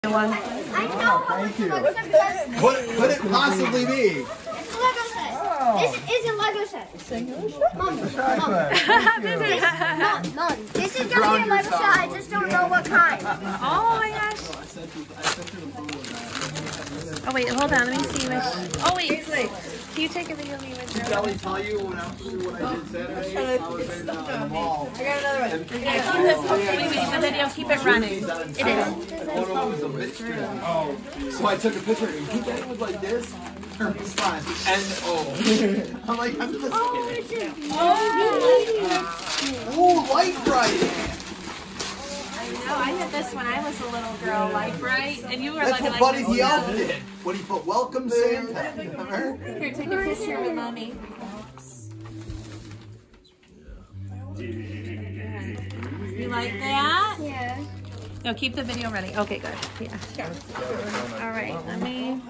One. I know. Thank you. What could it possibly be? It's a Lego set. This is a Lego set. Mom. This is gonna be a Lego set. I just don't know what kind. Oh my gosh. Oh wait, hold on. Let me see which. Oh wait. Can you take a video of me with Did Kelly tell you what I did Saturday? I was in the mall. I got another one. Yeah, keep the video. Keep it running. It is. So I took a picture and he did it like this. Hermes fine. And I'm like, I'm just kidding. Oh, light bright. No, I had this when I was a little girl, like right, and you were That's like, what Buddy the Elf did. What he put, welcome Santa. Remember? Here, take a picture with mommy. You like that? Yeah. No, keep the video ready. Okay, good. Yeah. All right, let me.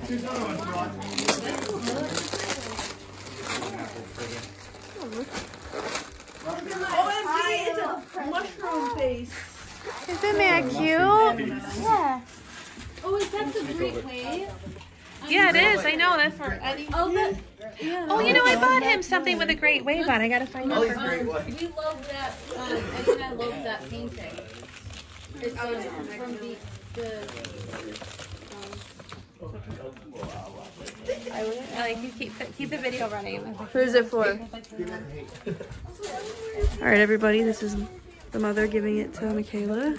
OMG, it's a mushroom face. Isn't that cute? Yeah. Oh, is that the Great Wave? Yeah, it is. I know. That's for Eddie. Oh, yeah. Oh, you know, I bought him something with a great wave on. I gotta find out. We love that. Eddie and I love that painting. It's from I like you keep the video running. Who's it for? All right, everybody. This is the mother giving it to Michaela.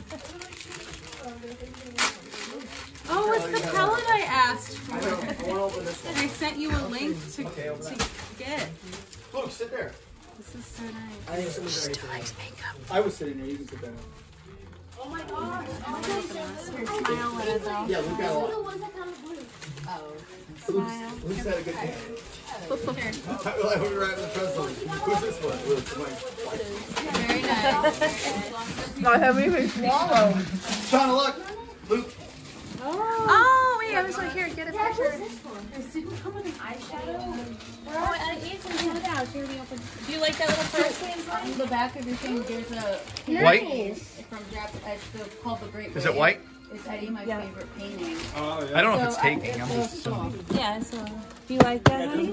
Oh, it's the pellet I asked for. And I sent you a link to get. Look, sit there. This is so nice. I think somebody Still likes makeup. I was sitting there. You can sit there. Oh my gosh. Smile with it though. Yeah, we've got a lot. Oh. Luke's had a good day. We were right in the press room. Who's this one? Luke. Very nice. I haven't even swallowed. Trying to look. Luke. Oh, wait, I was like, here, get a picture. This didn't come with an eyeshadow. Oh, I need some out. Here we open. Do you like that little purse? On the back of your thing, there's a White? It's from Japan. It's called the Great Wave. Is it white? It's Eddie, my favorite painting. Oh, yeah. I don't know if it's taking. I'm just assuming. Yeah, so. Do you like that, honey?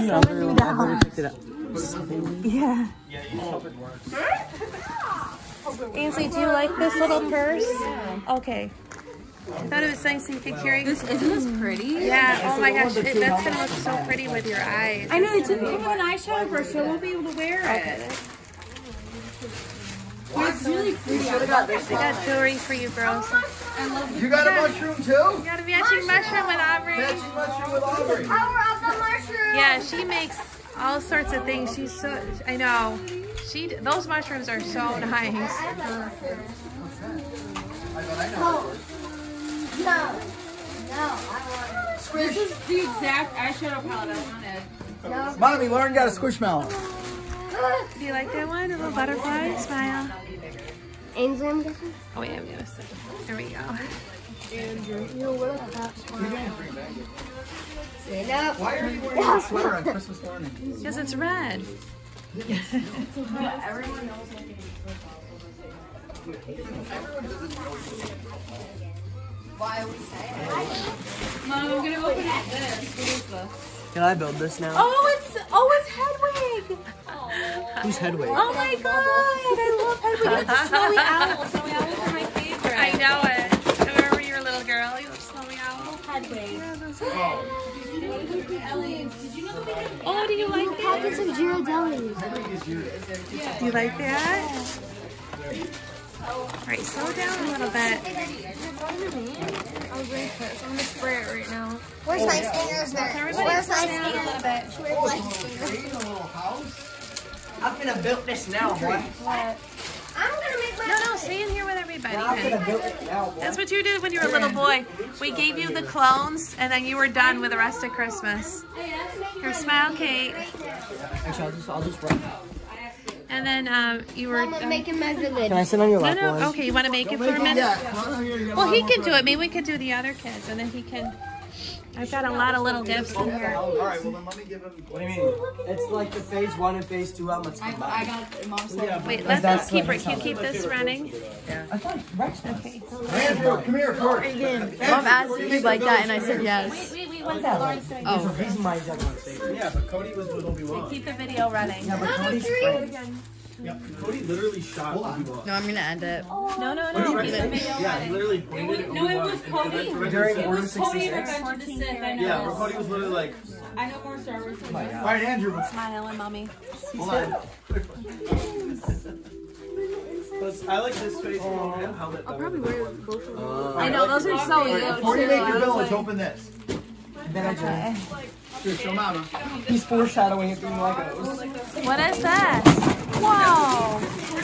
Yeah. Yeah, you hope it works. Ainsley, do you like this little purse? Okay. I thought it was nice and you could carry. Isn't this pretty? Yeah, oh my gosh, that's gonna look so pretty with your eyes. I know, it didn't come with an eyeshadow brush, so I won't be able to wear it. It's really pretty. I got jewelry for you girls. I love You got a mushroom too? You got a matching mushroom with Aubrey. Matching mushroom with Aubrey. Power of the mushroom. Yeah, she makes all sorts of things. She's so, I know. Those mushrooms are so nice. No, I want This is the exact eyeshadow palette I wanted. Mommy, Lauren got a squishmallow. Do you like that one? A little butterfly? Smile. Ainsley, I'm guessing. Oh yeah, I'm gonna sit. There we go. Stand up. Why are you wearing a sweater on Christmas morning? Because it's red. Everyone knows I can Why we say it. Mom, I'm gonna open this. What is this? Can I build this now? Oh, it's Hedwig. Who's Hedwig? Oh my god, I love Hedwig. It's a snowy owl. Snowy owls are my favorite. I know it. I remember you were a little girl. You look snowy owl. Hedwig. Oh, do you like that? Packets of Ghirardelli. Do you like that? Alright, slow down a little bit. I'm gonna spray it right now. Where's my stingers there? Everybody Where's slow my down a stingers? little bit. Where's my stingers? I'm gonna build this now, boy. I'm gonna make my No, stay in here with everybody. I'm gonna build it now, boy. That's what you did when you were a little boy. We gave you the clones, and then you were done with the rest of Christmas. Here, smile, Kate. Actually, I'll just run. And then you were. I'm making my village. Can I sit on your lap, No. boy? Okay, you want to make it for a minute? Well, he can do it. Maybe we could do the other kids, and then he can. I've got a lot of little gifts in here. All right, well then let me give him. What do you mean? It's like the phase 1 and phase 2 helmets combined. I got Mom's like, Wait, let's just keep it. Can you keep this running? I thought Rex was. Okay. Andrew, come here first. Mom asked if you'd like that, and I said yes. Wait, What's that like? Oh, he's my everyone's favorite. Yeah, but Cody was with Obi-Wan. Keep the video running. Yeah, but Cody's friends. Yeah, Cody literally shot Obi-Wan. No, I'm gonna end it. No. Yeah, he literally pointed at No, it Obi-Wan was Cody. During It Order was Cody 66. and Revenge of the Sith. I know. Yeah, but Cody was literally like, I know more Star Wars than you. all right, Andrew. Smile and mommy. Hold on. I like this face. I'll probably wear both of them. I know, those are so cute. Before you make your village, open this. Then I joined. Here, show Mama. He's foreshadowing it through Legos. What is that? Whoa.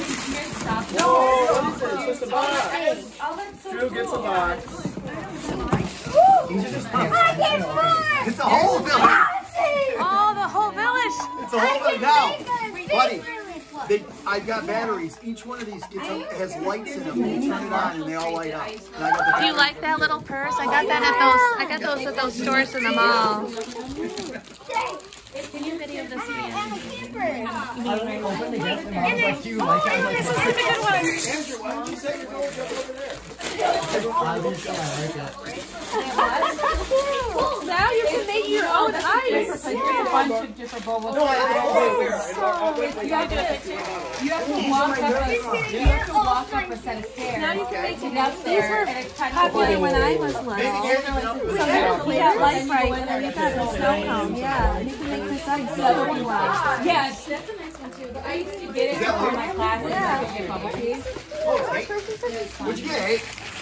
Whoa, it's just a box. Drew gets a box. These are just It's the whole village. Oh, the whole village. It's the whole village. Now, buddy, I've got batteries. Each one of these has lights in them. You turn it on and they all light up. Do you like that little purse? I got that at those at those stores in the mall. Can you video this again? I opened the gift and I was like, you like I was like, This is a good one. Andrew, why don't you say your village over there? I like it. Now you can make your own ice. There's a bunch of different bubbles. No, You have to walk up a set of stairs. Now you can make it up there. And it's kind of popular when I was little. We got light bright and then we got the snow cone. Yeah, and you can make this ice so you want. Yes, that's a nice one too. But I used to get it for my classes. I could get bubble tea. What'd you get?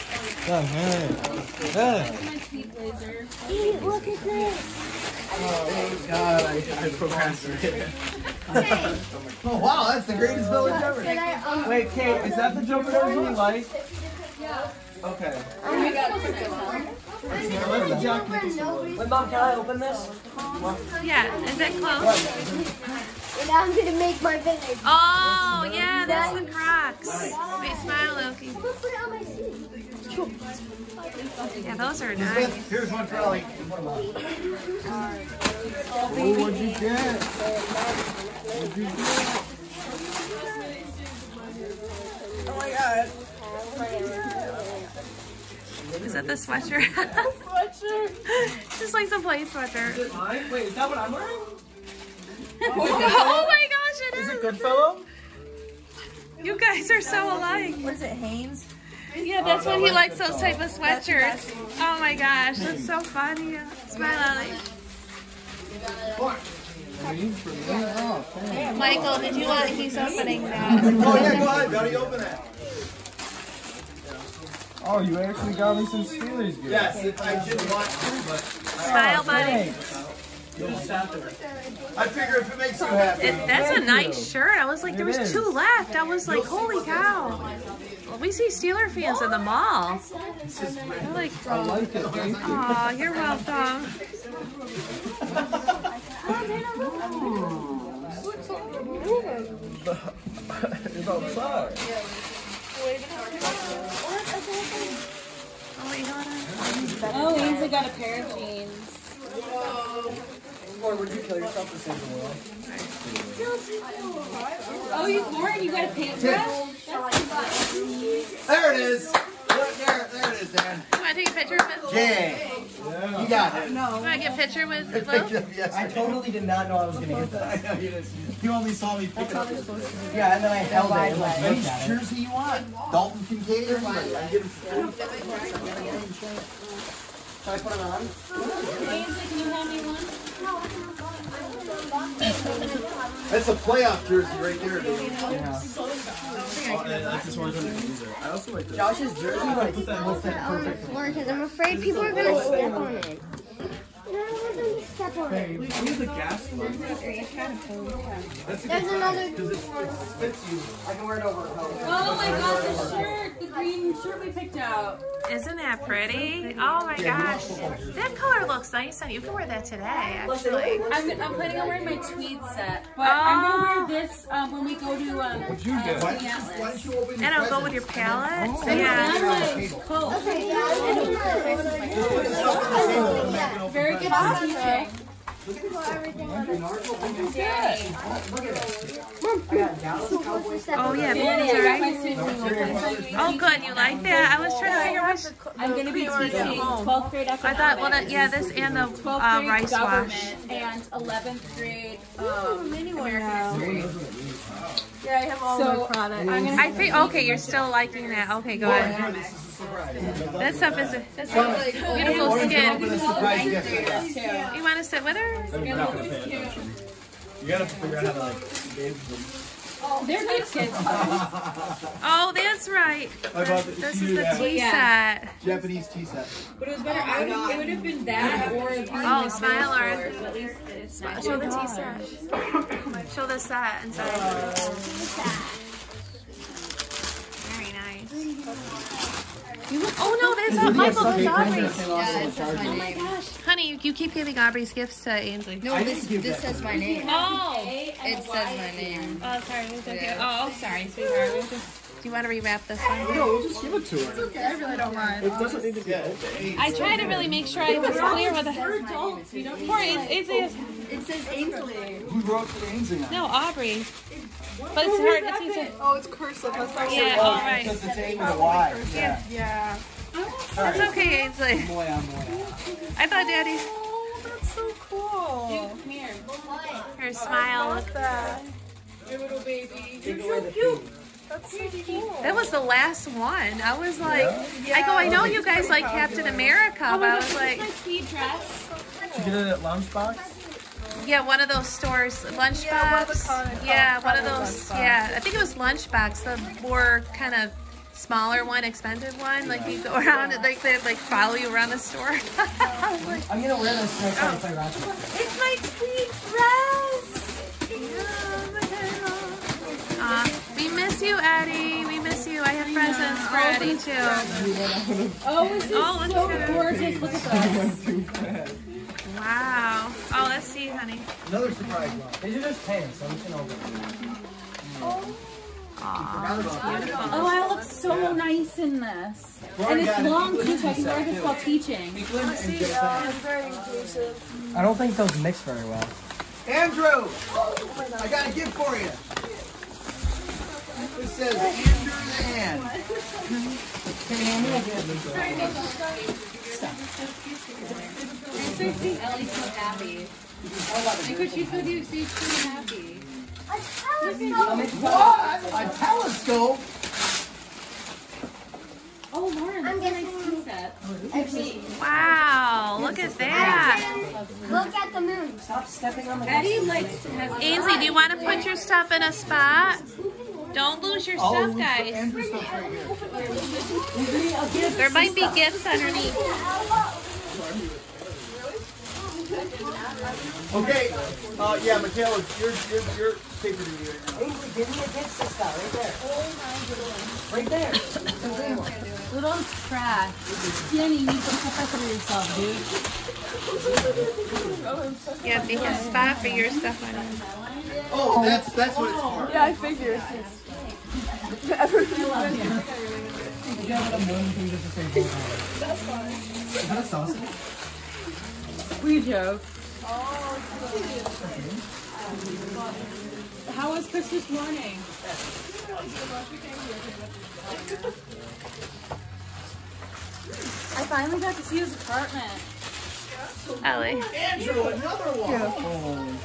My tweed blazer. look at this. Oh, God, I procrastinated. Oh, wow, that's the greatest village ever. Wait, Kate, is that the Joker version you like? Yeah. Okay. Wait, Mom, can I open this? Yeah, is it close? And I'm gonna make my village. Oh, yeah, that's the Crocs. Wait, smile, Loki. I'm gonna put it on my seat. Yeah, those are nice. Here's one for Ellie. Oh, what'd you get? What'd you get? Oh my God. Is that the sweatshirt? Sweatshirt. Just like some play sweatshirt. Is it mine? Wait, is that what I'm wearing? Oh my gosh, it is. Is it Goodfellow? You guys are so alike. What is it, Hanes? Yeah, that's when he likes those type of sweatshirts. Oh my gosh, that's so funny. Smile, Ellie. Michael, did you want? He's opening that. Oh, yeah, go ahead, buddy, open it. Oh, you actually got me some Steelers gear. Yes, if I didn't want to, but Smile, buddy. I figure if it makes you happy. That's a nice shirt. I was like, there was 2 left. I was like, holy cow. Well, we see Steeler fans in the mall. They're like, I like it. Thank you. aw, you're welcome. It's outside. Oh, wait, hold on. Oh, Ainsley got a pair of jeans. Or would you kill yourself to save the world? Oh, Lauren, you got a pant dress? There it is. There it is, Dan. You want to take a picture with Jay. You got it. You want to get a picture with Luke? I totally did not know I was going to get I that. know you didn't. You only saw me pick it up. Yeah, and then I held it and like Any looked at it. jersey you want. Dalton Kincaid or what? I get him. Should I put it on? Ainsley, can you hand me one? That's a playoff jersey right there, dude. Yeah. I also like this. Josh's jersey, like, what's that perfect? Because I'm afraid people are gonna step on it. And I don't want them to step on it. We need the gas one. That's a There's good another. because it fits you. I can wear it over. Oh my god, the shirt! The green shirt we picked out. Isn't that pretty? Oh my gosh. That color looks nice on you. You can wear that today, actually. I'm planning on wearing my tweed set, but I'm gonna wear this when we go to What'd you get? Why don't you open your And it'll go with your palette. Yeah. coat. Okay, yeah. Very Oh yeah, beans, right? Oh good, you like that? I was trying to figure which. I'm going to be teaching 12th grade economics. I thought, well, yeah, this and the 12th grade rice government wash. and 11th grade American history. Yeah, I have all So, the products. I think okay, you're still liking that. Okay, good. That stuff is that's beautiful skin. You want to sit with her? You gotta figure out how to like bathe them. They're good kids. Oh, that's right. I bought This is the tea Yeah. set. Japanese tea set. But it was better. It would have been that or Oh, smile, Lauren. at least it's not. Show the tea set. Show the set inside. Very nice. Oh no, that's not Michael. That's Aubrey's. Yeah, it says my name. Honey, you keep giving Aubrey's gifts to Ainsley. No, this says my name. Oh. It says my name. Oh, sorry. Okay. Oh, sorry, sweetheart. Do you want to rewrap this one? No, we'll just give it to her. Okay, I really don't mind. It doesn't need to be open. I tried to really make sure I was clear with it. Poor Ainsley. It says Ainsley. Who wrote the Ainsley on? No, Aubrey. But it's hard. It's easy. Oh, it's cursive. That's why Yeah, all right. Because it's A with a Y. Yeah. Yeah. That's okay, Ainsley. Boy, I'm boy. I thought Daddy. Oh, that's so cool. Come here. Her smile. Look. Your little baby. You're so cute. That's so cool. That was the last one. I was like, I know you guys like Captain America, but I was like, Tweed dress. Did you get it at Lunchbox? yeah, one of those stores, Lunchbox. Yeah, One of those. Yeah, I think it was Lunchbox, the more kind of smaller one, expensive one. Like you go around, like they like follow you around the store. I was like, I'm gonna wear this next time I play Ratchet. it's my tweed dress. We miss you, Eddie. We miss you. I have presents for Eddie too. Oh, this is so gorgeous. Look at this. Wow. Oh, let's see, honey. Another surprise one. These are just pants, so I'm just gonna open them. Oh, I look so nice in this. And it's long too, so I can wear this while teaching. Very inclusive. I don't think those mix very well. Andrew! I got a gift for you. It says Andrew's hand. Ellie's so happy. Because she's with you, she's so happy. What? A telescope? Oh, Lauren, that's a nice tea set. Wow. Look at that. Look at the moon. Stop stepping on the Eddie likes to have. Ainsley, do you want to put your stuff in a spot? Don't lose your stuff, guys. Andrew's stuff's right here. There might be gifts underneath. Okay. Yeah, Michaela, your paper duty right now. Ainsley, give me a gift, sister. Right there. Right there. Little trash. Jenny, you need to put that for yourself, dude. Yeah, make a spot for your stuff on it. Oh, that's what it's for. Yeah, I figured. You got a million things at the same time. Is that a sausage? We joke. How was Christmas morning? I finally got to see his apartment. Ellie. Andrew, another one.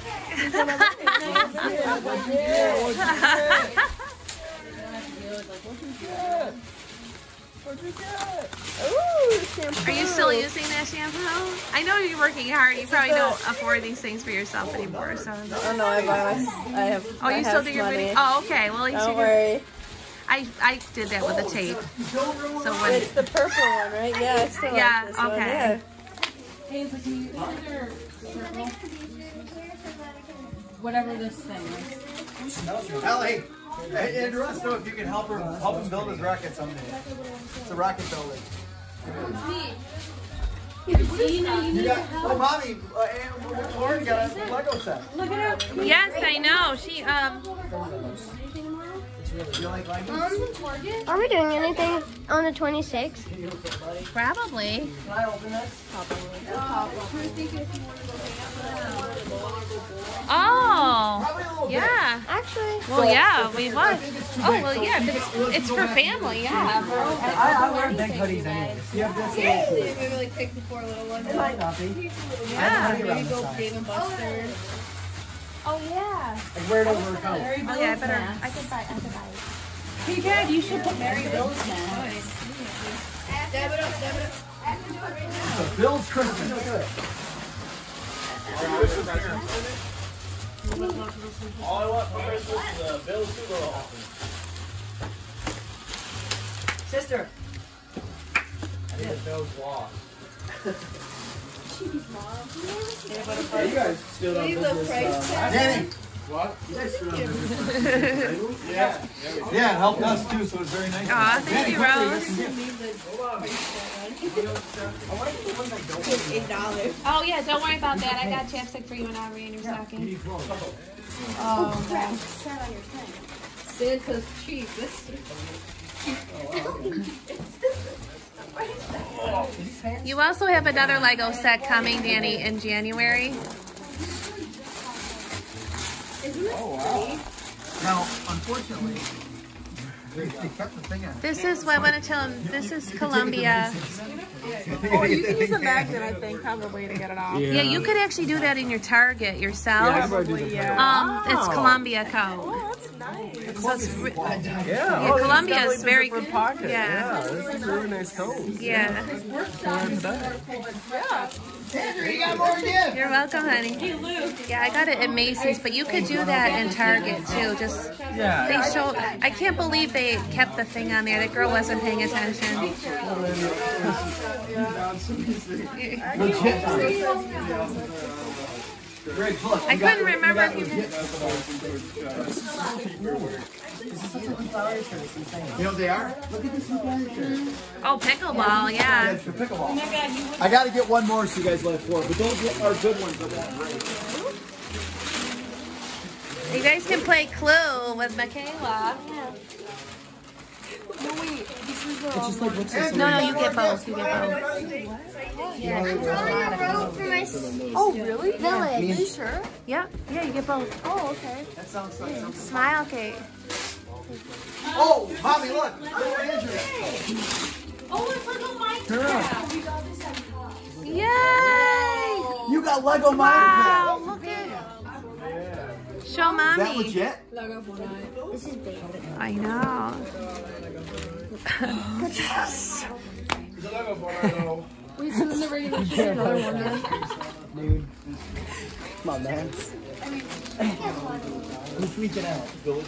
Are you still using that shampoo? I know you're working hard. You probably don't afford these things for yourself anymore. So. Oh no, I have. Oh, you still do your video? Oh, okay. Well, at least Don't you worry. I did that with the tape. So when It's the purple one, right? Yeah, I still Yeah, like this one. okay. Yeah. Hey, it's like, can you order circle? Whatever this thing is. Ellie, hey, Andrew wants to know if you can help him build his rocket someday. It's a rocket building. Gina, you need to Oh, help. mommy, Lauren got a Lego set. Look at her. yes, I know. She Are we doing anything on the 26th? Probably. Can I open this? Oh, yeah. Actually, Well, yeah, we was. Oh, well, yeah, it's for family, yeah. I wear big hoodies anyway. You have this? Maybe like pick the 4 little ones. It might not be. Yeah. Maybe go Dave and Buster's. Oh, yeah. Like wear it over a coat. Oh, yeah, I could buy it. Hey, Dad, you should put Mary Bill's now. Dab it up, dab it up. Bill's Christmas. All I want for Christmas is Bill's Super Bowl. Sister. I think it's Bill's Law. Hey, you guys still don't Leave the price tag. Danny. What? You guys still don't Yeah. Yeah, it helped us too, so it's very nice. Aw, thank you, Rose. $8. Oh, yeah, don't worry about that. I got chapstick for you and Aubrey in your stocking. Oh, man. Santa's cheap. You also have another Lego set coming, Danny, in January. Now, unfortunately, they kept the thing on. This is what I want to tell him. This is Columbia. Oh, you can use a magnet, I think, probably, to get it off. Yeah, you could actually do that in your Target yourself. It's Columbia code. Oh, that's nice. So it's Yeah, Columbia is very good. Pocket. Yeah. This is a really nice cone. Yeah. Andrew, you got more again. You're welcome, honey. Yeah, I got it at Macy's, but you could do that in Target too. Just they show. I can't believe they kept the thing on there. That girl wasn't paying attention. Greg, look. I couldn't remember if you did. You know what they are? Look at this shirt. Oh, pickleball, yeah. It's for pickleball. I got to get one more so you guys will have 4, but those are good ones. That won't break. You guys can play Clue with Michaela. no wait, this is the It's just like, what's this? No, you get both. You get both. I'm rolling a road for my Oh, really? village. Are you sure? Yeah, you get both. Oh, okay. That sounds like something. Smile, Kate. Oh, Mommy, look. Look at Andrew. Oh, it's like a Minecraft. Yay! You got Lego Wow, Minecraft. look at it. Show Is that mommy. legit? This is big. I know. Wait, so then the regular should be another one then? Dude. Come on, man. We're freaking out.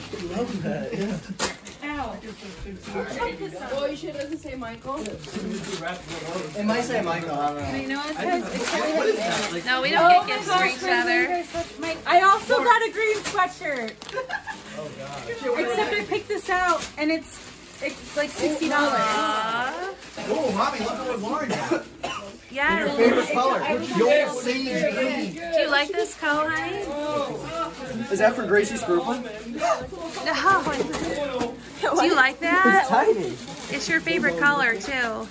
Oh, you sure it doesn't say Michael? It might say Michael, I don't know. You know, it says, What is that? Like, No, we don't get gifts for each other. I also got a green sweatshirt. Except I picked this out, and it's like $60. Aw. oh, Mommy, look at what Lauren got. Yeah. Your favorite color. Your sage green. Do you like this coat, honey? Is that for Gracie Scrooper? No. Do you like that? Tiny. It's your favorite color, too.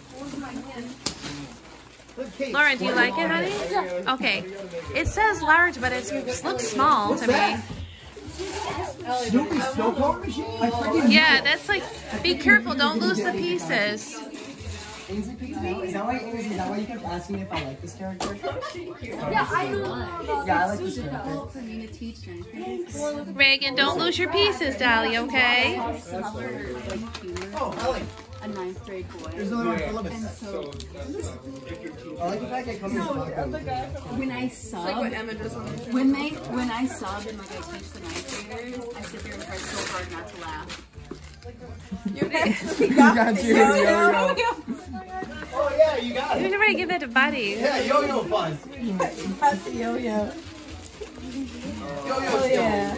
Lauren, do you like it, honey? Okay. It says large, but it looks small to me. Snoopy snow cone machine? I freaking Yeah, that's like, be careful, don't lose the pieces. Is that why you kept asking me if I like this character? Yeah, I know about Yeah, I like this character. Reagan, don't lose your pieces, Dolly, okay? Oh, Ellie. A 9th grade boy. There's another one for Lemon. And so I like the fact that it comes with when I sub, Like what Emma does on the when I sub and like I teach the 9th graders, I sit there and try so hard not to laugh. Oh, yeah, you got You it. never give that to Buddy. Yeah, yo-yo fun. That's the yo-yo. Yo-yo Yeah.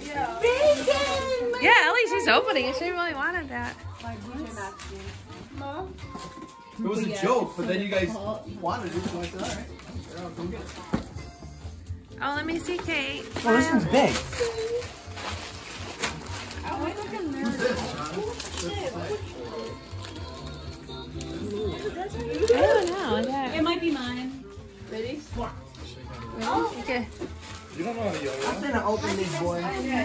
Yeah, Ellie, she's opening it. She really wanted that. It was a joke, but then you guys wanted it, so I said, all right. I'll come get it. Oh, let me see, Kate. Oh, this one's big. I don't know. Yeah. It might be mine. Okay. You don't know how to yo-yo. I'm gonna open these boys.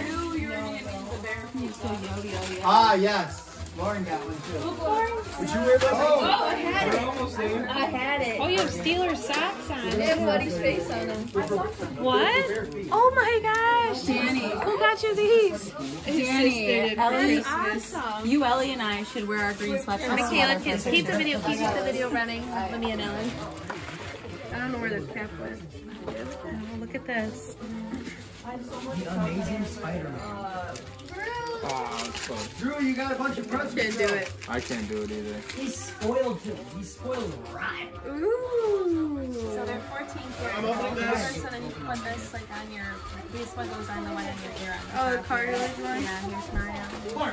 Yo-yo. Ah, yes. Lauren got one too. Would you wear those? Oh, I had We're it. almost there. I had it. Oh, you have Steelers socks on. They have Buddy's face on them. What? Oh my gosh. Danny. Who got you these? Danny, Ellie, Awesome. you, Ellie, and I should wear our green sweatshirts. Michaela, keep the video running with me and Ellen. I don't know where the cap was. Oh, look at this. The Amazing Spider-Man. Oh, it's close. Drew, you got a bunch of pretzels. Can't do it. I can't do it either. He's spoiled too. He's spoiled right. Ooh. So they're 14 I'm opening this. So then you can put this like on your, this one goes on the one on your ear. Oh, the cartilage one? Yeah, here's Mario.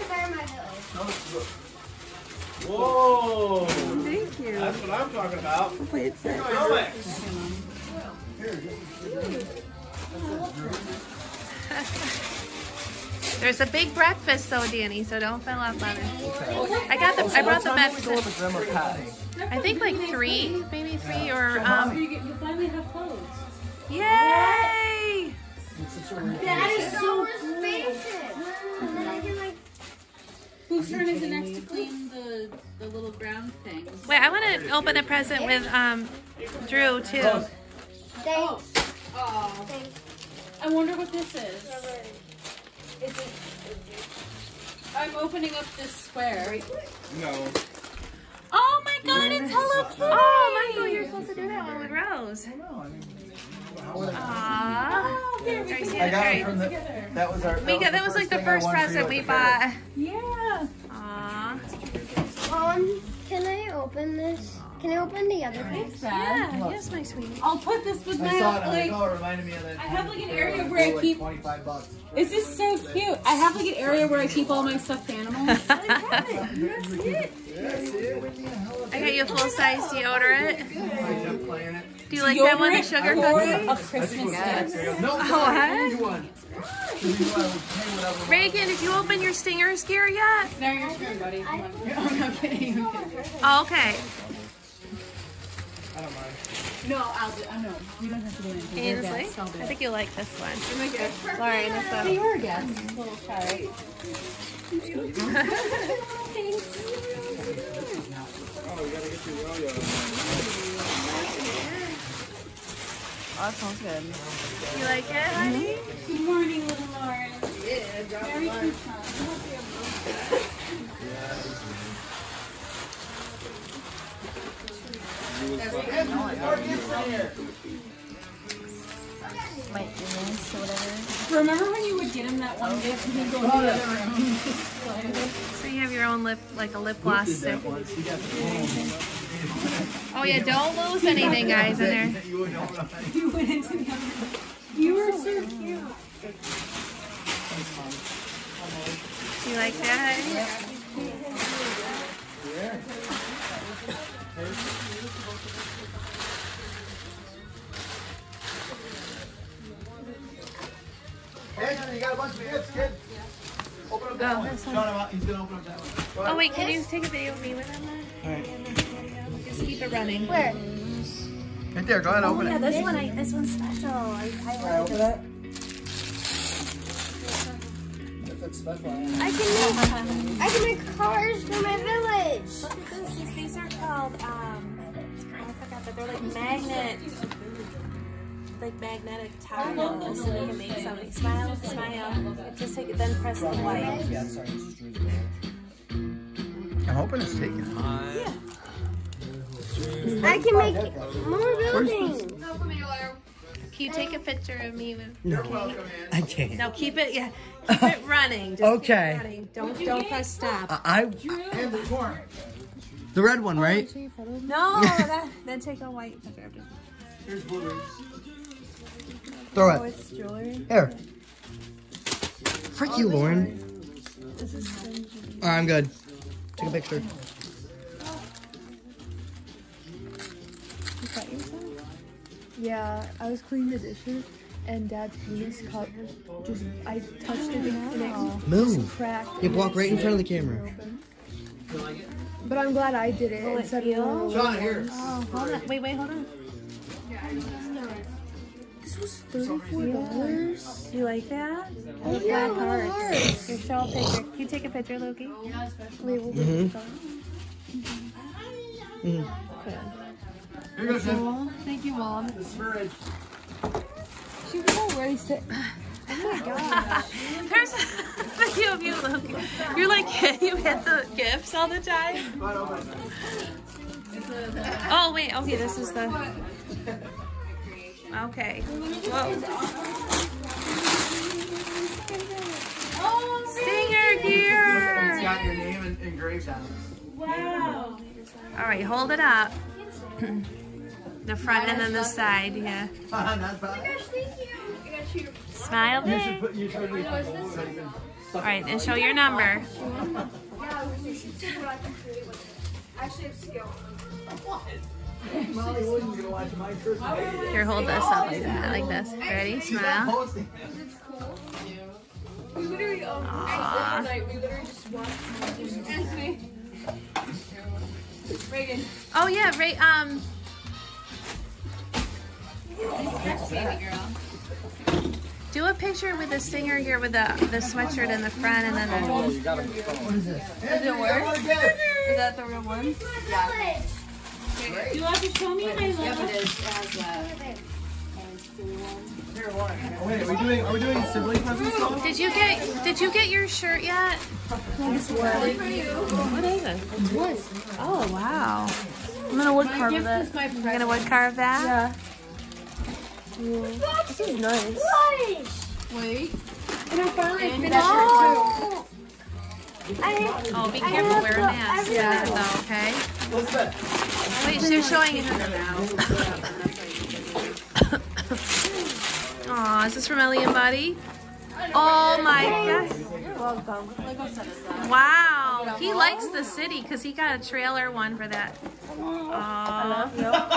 Whoa! Thank you. That's what I'm talking about. Wait, it's There's a big breakfast though, Danny, so don't fill up on it. I brought the best. Go with the grandma pie. I think like 3, maybe 3 or You finally have clothes. yay! That is so spaceship. And then I can like. Whose turn is it next to clean the little brown things? Wait, I want to open a present with Drew too. Thanks. Oh. Thanks. I wonder what this is. I'm opening up this square. No. Oh my god, it's Hello Kitty! Oh, Michael, you're supposed to do that one with Rose. Aww. I got it from the. That was our. That was like the first present we bought. Yeah. Aww. Can I open this? Can I open the other piece? Yeah, yes, my sweetie. I'll put this with my, I saw it. I'm like, like, oh, it reminded me of that. I have like an area where I keep, $25. this is so cute. I have like an area where I keep all my stuffed animals. I got you a full-size deodorant. Do you like that one, the sugar cookie? A Christmas gift. No, What? Reagan, did you open your Stingers gear yet? Now your turn, buddy. Come on. Oh, no, I'm kidding. Oh, okay. I don't mind. No, I'll do. I know. You don't have to do anything. Can you We're just guests. like? I'll do I it. think you'll like this one. Make it. Lauren, this Hey, one. you're a guest. A little shy. Oh, you gotta get your yo-yo. Oh, that sounds good. You like it, honey? Good morning, little Lauren. Merry Christmas. Remember when you would get him that one gift and he'd go in the other room? So you have your own lip, like a lip gloss stick. Oh yeah, don't lose anything, guys, in there. You went into the other room. You were so cute. You like that, honey? Hey, you got a bunch of gifts, kid. Open up that one. this one. Show him out. He's gonna open up that one. Oh wait, can you take a video of me with him? Alright. Just keep it running. Where? Right there. Go ahead, open it. This one's special. I like it. it. If it's special. I can make cars for my village. Look at this. These are called, I forgot, but they're like magnetic tiles. So you can make something. Smile. Just take it, then press the white. Yeah, sorry, it's Drew's. I'm hoping it's taken. I can make more buildings. Can you take a picture of me with? No, I can't. Now keep it. Yeah, keep it running. Just Okay. Keep it running. Don't press stop. And the corn. The red one, right? No, then take a white picture. Here's blueberries. Throw it. It's jewelry. Here. Frick you, Lauren. Alright, I'm good. Take a picture. Yeah, I was cleaning the dishes and Dad's penis cup just, I touched it and it Move. cracked. You walk right in front of the camera. But I'm glad I did it instead of one of the Sean, here. Oh, hold on. Wait, hold on. This was $34. You like that? Oh yeah, Black hearts. Here, show a picture. Can you take a picture, Loki? Wait, we'll Mhm. Here you go, Tim. Thank you, Mom. This is for Ridge. She was already sick. Oh my gosh. There's a video of you, Loki. You're like, you hit the gifts all the time. Oh, wait. Okay, this is the... Okay. Whoa. Stinger It's gear! got your name engraved on it. Wow. All right, hold it up. The front and then the side, yeah. Not bad. Smile big. All right, and show your number. Molly Williams gonna watch my first video. Here, hold this up like that, like this. Ready? She's not Smile. posting. We literally, Aww. we literally just watched Reagan. Oh yeah, right. Baby girl. Do a picture with the stinger here with the sweatshirt in the front and then the. Does it work? Is that the real one? You have to show me my Yep, logo. it is. It has Wait, are we doing sibling presents now? Did you get your shirt yet? What is it? Oh wow! I'm gonna wood carve it. You're gonna wood carve that? Yeah. This is nice. Wait. And I finally finished Oh. it too. Oh, be careful, wear a mask. Yeah. Though, okay. Elizabeth. Wait, they're showing it. Aw, is this from Ellie and Buddy? Oh my gosh. You're welcome. Wow. He likes the city because he got a trailer one for that. Aw.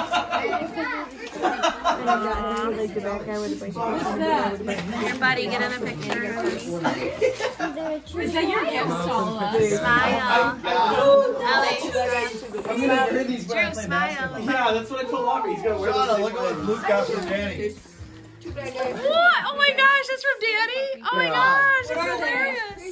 Like the back guy with the Your buddy, get in a picture. Is that your gift to all of us? Smile. Ellie. I'm gonna wear these when I Drew, play smile. basketball. Yeah, that's what I told Aubrey. He's gonna wear Shut up, those look things at when Luke got from Danny. What? Oh my gosh, that's from Danny? Oh my gosh, that's hilarious.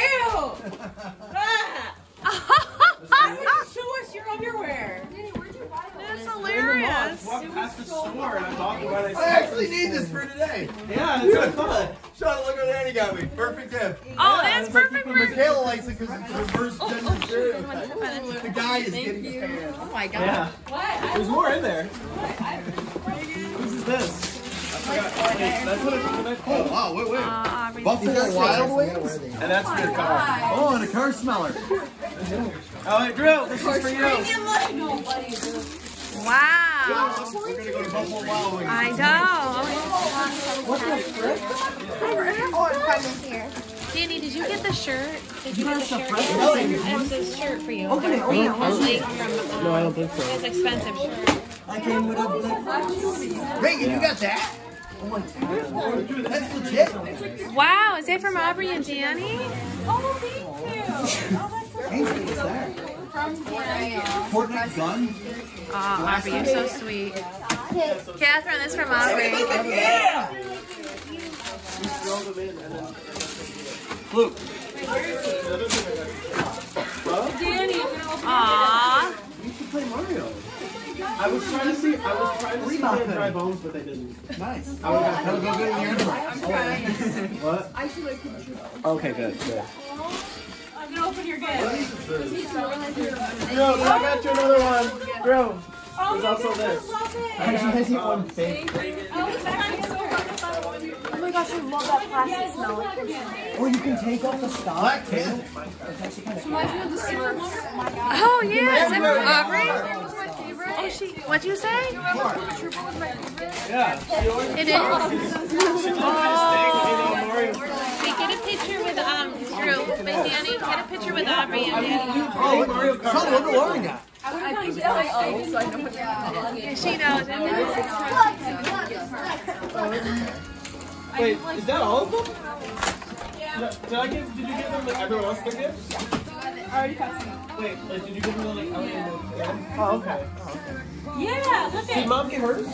Show us your underwear. That's hilarious. Walk past the store and I'm talking about it. I actually need this for today. Yeah, that's what I thought. Sean, look what Danny got me. Perfect gift. Oh, that's perfect for Michaela likes it because it's reverse gender stereotype. The guy is getting a fan. Oh my gosh. Yeah. There's more in there. Whose is this? I forgot. Wait, that's what I took the night Oh, before. wow, wait. Aubrey. Buffalo Wild Wings? And that's for your car. Oh, and a car smeller. Oh, hey, Drew, this is for you. Wow. We're going to go to Buffalo Wild Wings. I know. Oh, I'm coming here. Danny, did you get the shirt? Did you get the shirt? Ellie. It's a shirt for you. Okay, No, I don't think so. It's expensive shirt. I came with a Reagan, you got that? That's legit. Wow, is that from Aubrey and Danny? Oh, thank you. What's that? Fortnite gun? Oh, Aubrey, you're so sweet. Catherine, this is from Aubrey. Yeah! Luke. Danny. Aww. You should play Mario. I was trying to see if they had dry bones, but they didn't. Nice. I would have That'll go good in your inbox. What? I should like put you. Okay, good. I'm gonna open your gift. Drew, I got you another one. Drew, there's also this. Actually, I one big. Oh my gosh, I love that plastic smell. Oh, you can take off the stop. Black Panther. Reminds me of the syrup. Oh, yeah. Is that from Aubrey? That was my favorite. Oh, what'd you say? Trooper was my favorite. Yeah. It is. Oh. Wait, get a picture with Drew. Wait, Danny, get a picture with Aubrey and Danny. Oh, Mario Kart. Sean, look what Lauren got. I picked it like, oh, so I know what Yeah, she knows. Wait, is that all of them? Did you give them everyone else their gifts? I already passed them. Wait, like, did you give them like Ellie and them? Oh, okay. Yeah, look Did at Mom get hers?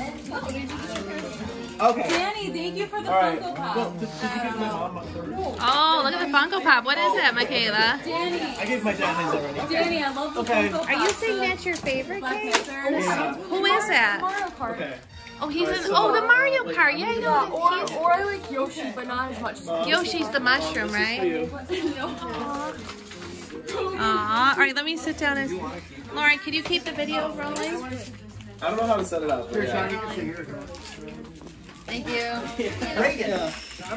Okay. Danny. Thank you for the Alright. Funko Pop. Well, did you give my mom hers? Oh, look at the Funko Pop. What is it, Michaela? Danny. I gave my dad his already. Danny, I love the Okay. Funko Pop. Are you saying that's your favorite Black cake? Panthers. Yeah. Who is that? Okay. Oh, he's Alright, in. so, Oh, the Mario like, Kart. Yeah, I know. Or I like Yoshi, but not as much as Yoshi's the mushroom, For right? you. Aw. All right, let me sit down and. Lauren, can you keep the video rolling? I don't know how to set it up. But yeah. Thank you. Yeah.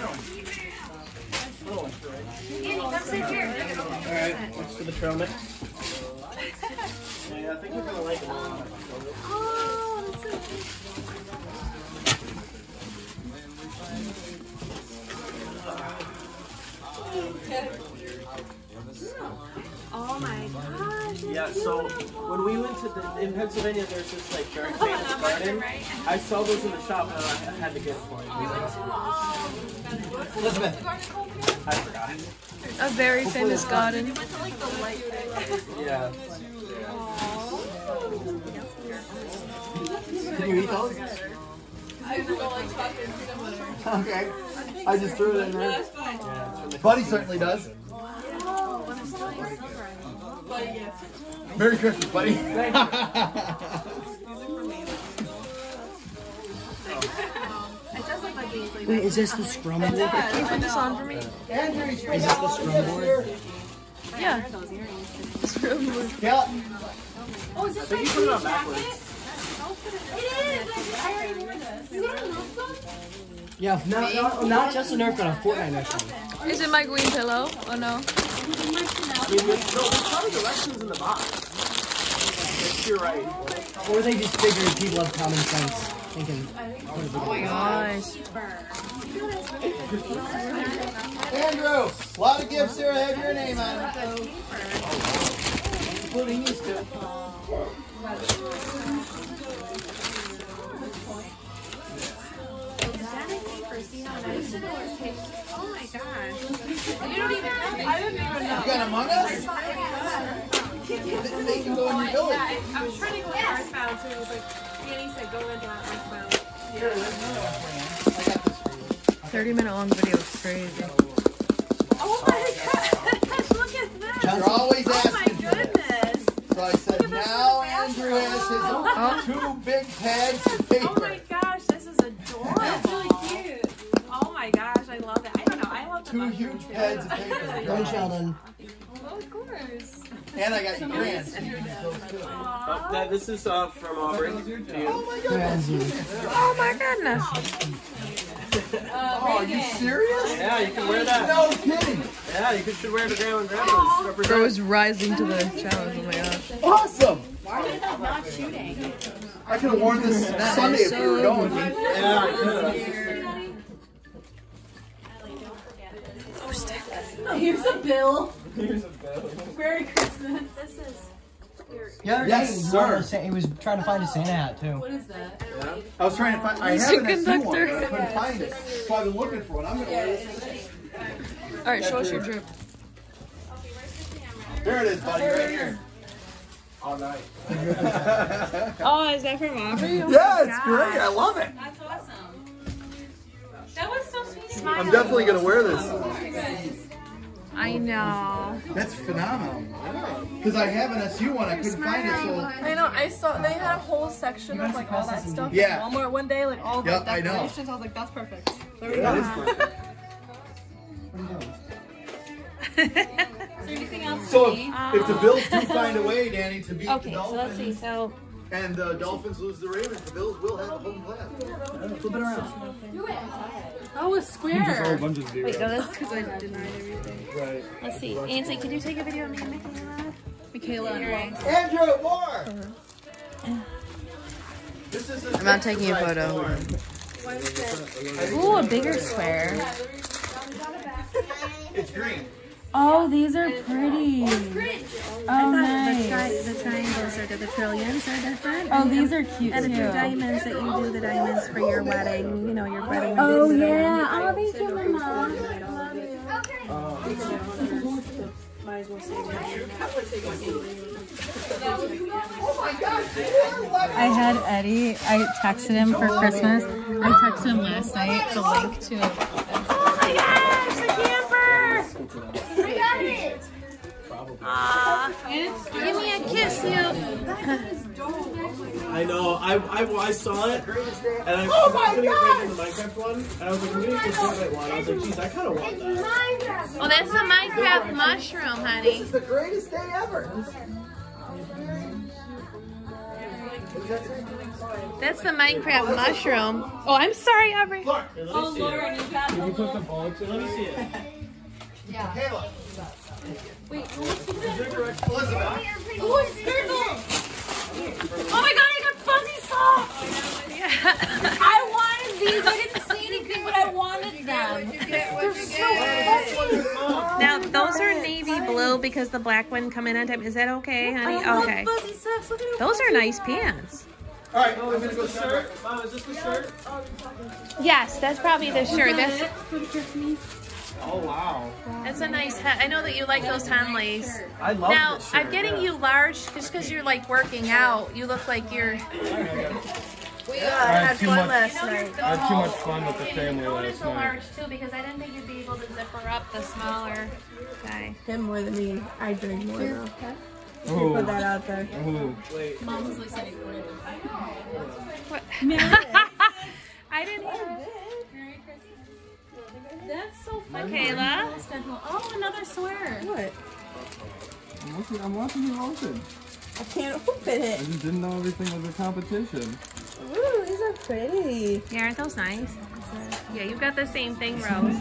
Annie, come sit here. Alright, thanks for the trail mix. Yeah, I think you're gonna like it a lot. Oh, that's so cute. Oh my gosh. Yeah, so when we went to in Pennsylvania, there's this like very famous garden. I saw those in the shop and I had to get it for you. Elizabeth. I forgot. a very famous garden. Yeah. Can you eat those? Okay. I just threw it in there. Buddy certainly does. Merry Christmas, buddy. Wait, is this the scrum board? Can you put this on for me? Is this the scrum board? Yeah. Yeah. Oh, is this So you put it on backwards. Yeah, not just a Nerf gun, a Fortnite Nerf gun. Is it my green pillow? Oh no. No, there's probably directions in the box. You're right. Or they just figured people have common sense. Thinking, Oh my gosh. Andrew, a lot of gifts here. I have your name on it. Including these two. Oh my gosh. You don't even know. I didn't even know. You got Among Us? They can go in your village. I was trying to go to Earthbound too, but Danny said go into Earthbound. 30-minute long video is crazy. Oh my gosh, look at that. You're always Oh my asking for this. goodness. So I said, now Andrew has his 2 big pads of Oh my paper. gosh, this is adorable. That's really cute. Oh my gosh, I love it. I don't know, I love the 2 mushroom huge too. pads of paper. Go on, Sheldon. Oh, of course. And I got you grants. Oh, this is from Aubrey. To you. Oh my goodness. Oh, are you serious? Yeah, you can wear that. No kidding. Yeah, you should wear the Grandma and Grandpa's. Represent. Bro is rising to the challenge. Oh my gosh. Awesome. Why are they not shooting? I could have worn this Sunday if we were going. Yeah, I could. Here's a bill. Here's a bill. Merry Christmas. This is The other Yes, day, sir. he was trying to find a Santa hat too. What is that? I was trying to find. I have an SU one, but I couldn't find it. So I've been looking for one. I'm gonna wear this. Alright, show us your drip. There it is, buddy, right here. All night. Oh, is that from Aubrey? Yeah, it's great. I love it. That's awesome. That was so sweet. I'm definitely gonna wear this. I know. That's phenomenal. Because I have an SU one, I couldn't find it, so. I know, I saw, they had a whole section of like all that stuff Yeah. at Walmart one day, like all the Yep, I know. decorations. I was like, that's perfect. There we That go. is perfect. Is there anything else So for me? if the Bills do find a way, Danny, to beat Okay, the so let's see. Dolphins, So and the Dolphins lose the Ravens, the Bills will have a home playoff. Flip it around. Oh, a square. bunch of zeros. wait, no, that's because I denied everything. Right. Let's see. Ainsley, could you take a video of me and Michaela? Michaela. Andrew, more! This is I'm not taking a photo. Ooh, a bigger square. It's green. Oh, these are pretty. Oh, nice. The triangles are the trillions are different. Oh, these are cute And if too. you're diamonds, that you do the diamonds for your wedding, you know, your wedding. Oh, yeah. Oh, thank you, Mama. I had Eddie, I texted him for Christmas. I texted him last night the link to Oh my gosh, the camper! I got it. Aw, give me a kiss, you. I know. I saw it, and I was gonna get right in the Minecraft one, and I was like, I'm gonna get the Fortnite one. I was like, geez, I kind of want that. Oh, that's the Minecraft mushroom, honey. This is the greatest day ever. That's the Minecraft mushroom. Oh, I'm sorry, Aubrey. Oh, Lauren, you got it. Can you put the bullets in? Let me see it. Kayla. Wait, Elizabeth. oh, it's Skirtle! Oh my god, I got fuzzy socks! I wanted these. I didn't see anything, but I wanted them. They're so fuzzy. Now, those are navy blue because the black one come in on time. Is that okay, honey? I love Okay. fuzzy socks. Look at Those are nice pants. All right, I'm gonna go Is this the shirt? Mom, is this the shirt? Yes, that's probably the shirt. That's Oh, wow. That's a nice hat. I know that you like those Henleys. I love Now, this shirt. I'm getting you large just because you're like working out. You look like you're. We had fun last night. I had too much fun with the family I wanted last the night. large too because I didn't think you'd be able to zipper up the smaller guy. Him more than me. I drink more though. Ooh. Put that out there. Ooh. Mom was like saying What? I didn't hear. that's so fun. Kayla. Oh, another sweater. What? I'm watching you open. I can't open I it. just didn't know everything was a competition. Ooh, these are pretty. Yeah, aren't those nice? Yeah, you've got the same thing, Rose.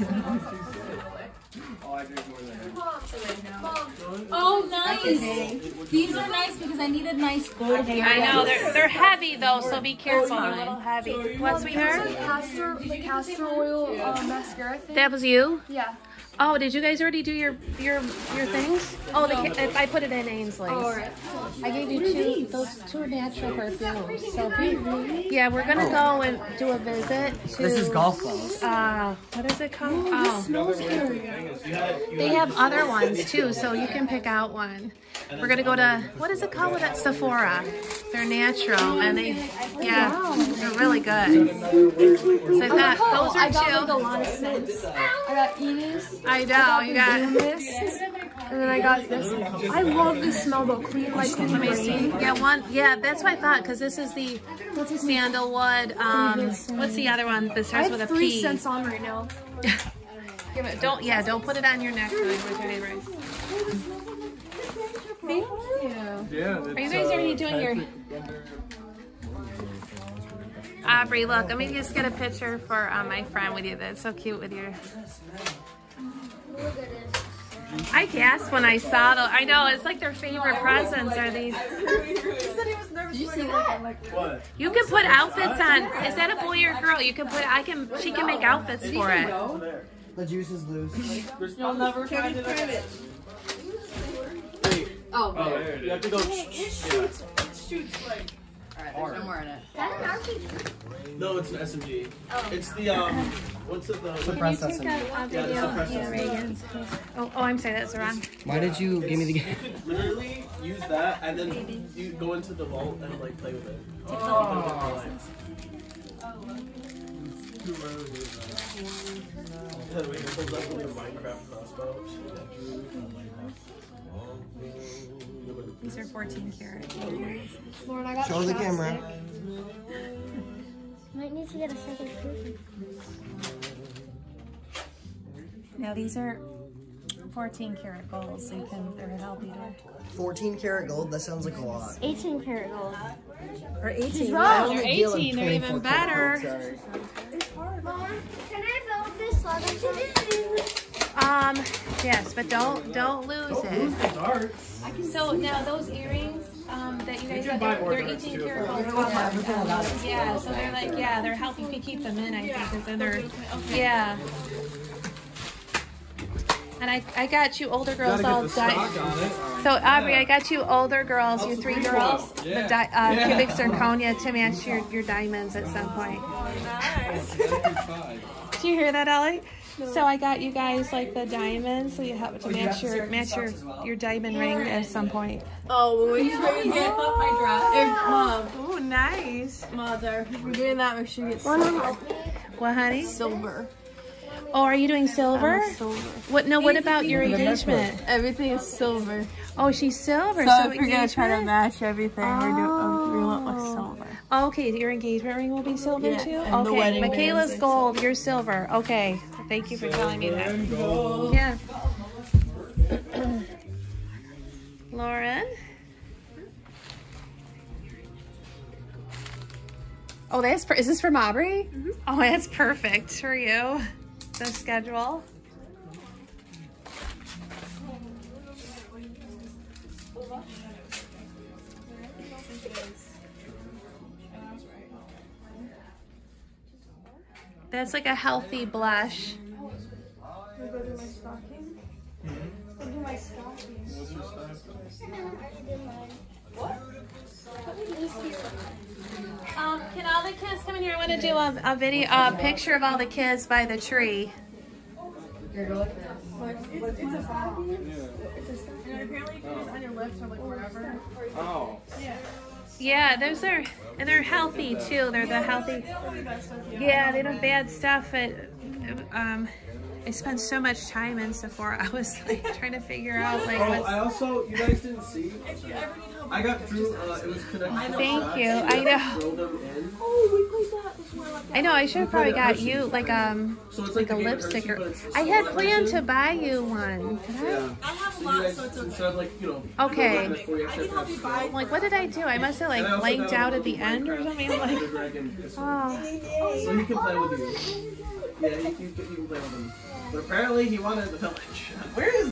Oh, nice. These are nice because I needed nice gold hair. I know they're heavy though, so be careful. They're a little heavy. What, sweetheart? The castor oil mascara thing. That was you? Yeah. Oh, did you guys already do your things? Oh, I put it in Ainsley's. I gave you those two natural perfumes. So yeah, we're gonna go and do a visit to. This is golf balls. What is it called? Oh, they have other ones too, so you can pick out one. We're gonna go to what is it called? At Sephora. They're natural and they're really good. So those are I got like a two. lot of scents. I got Enos. I know you got. Mist. And then I got this. I love this smell though. Clean like rain. Yeah, one. Yeah, that's what I thought because this is the sandalwood. What's the other one that I starts with have a 3 P? scents on right now. Don't put it on your neck. Thank you. Yeah. Are you guys already doing your? Aubrey, look. Let me just get a picture for my friend with you. That's so cute with your. I gasped when I saw those. I know it's like their favorite presents are these. Did you see that? What? You can put outfits on. Is that a boy or a girl? You can put. She can make outfits for it. The juice is loose. You'll never find it. Wait. Oh, Oh, there it is. You have to go. alright, there's no more in it. No, it's an SMG. It's the what's it? The Suppressed sesame. Reagan's. Oh, I'm sorry, that's wrong. Why did you give me the game? literally use that and then you go into the vault and like play with it. Minecraft crossbow. These are 14 karat. Lauren, I got Show the chapstick. camera. Might need to get a second proofing. Now these are 14 karat gold, so you can they're healthy there. 14 karat gold. That sounds like a lot. 18 karat gold. Or 18. I only They're deal in 18, they're even 24 karat better. gold, sorry. Mom, can I build this leather? Yes, but don't lose it. The darts. So now those earrings that you guys can got, buy more they're darts, 18 too. karat gold. Yeah, so they're like, they're helping you keep them in, I think, because then they're, And I got you older girls Gotta all get the stock dyed. on it. So Aubrey, I got you older girls, you 3 girls, the cubic zirconia to match your diamonds at some point. Did you hear that, Ellie? So I got you guys like the diamonds, so you have to match your diamond ring at some point. Oh, when we get up my dress. Mom, Oh, nice. Mother, if we're doing that, we should get What, honey? silver. Oh, are you doing silver? Silver. What? No. What about your engagement? Everything is silver. Oh, she's silver. So if we're gonna try to engagement? match everything, we went with silver. Okay, your engagement ring will be silver Yeah, too? and the Okay, wedding Michaela's ring is gold, you're silver. Okay, thank you for telling me that. Yeah. Lauren? Oh, is this from Aubrey? Mm-hmm. Oh, that's perfect for you. The schedule. That's like a healthy blush. Can all the kids come in here? I want to do a video, a picture of all the kids by the tree. It's a body. And apparently you can use it on your lips or like wherever. Oh. Yeah, they're healthy too. They're the healthy. Yeah, they don't have bad stuff. I spent so much time in Sephora. I was like trying to figure out like. Oh, I also, you guys didn't see. I got through. It was connected. Thank you. I know. Drilled them in. Oh, we played that before. I know. I should have probably got you like So it's like a the game of lipstick. Hershey, but it's I had still planned Hershey. to buy you one. Did I? Yeah. I have a So you lot, guys, so it's okay. instead of like, you know. Okay. Before you actually have to buy have Like, what did I do? I must have like blanked out at the end or something. Like, oh. So he can play with you. Yeah, you can play with him. But apparently he wanted the village. Where is